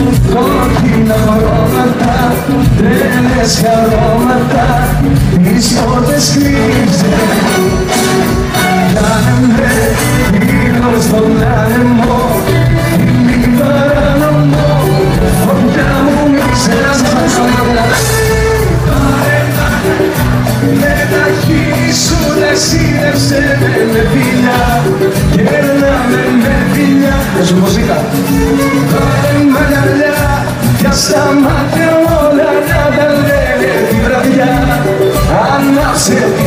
κόκκινα χρώματα, τρέλες χαρώματα, τις πόρτες κλείσε. Κάνε με λίγο στον άνεμο, μη παρανομώ, φωτιά μου μη ξερασμάζω. Με τα χείλη σου ταξίδεψε με φιλιά, γέρναμε με φιλιά. Πες μου μουσίκα. Πάρε μ' αγκαλιά, πια στα μάτια όλα να τα λένε τη βραδιά. Ανάψε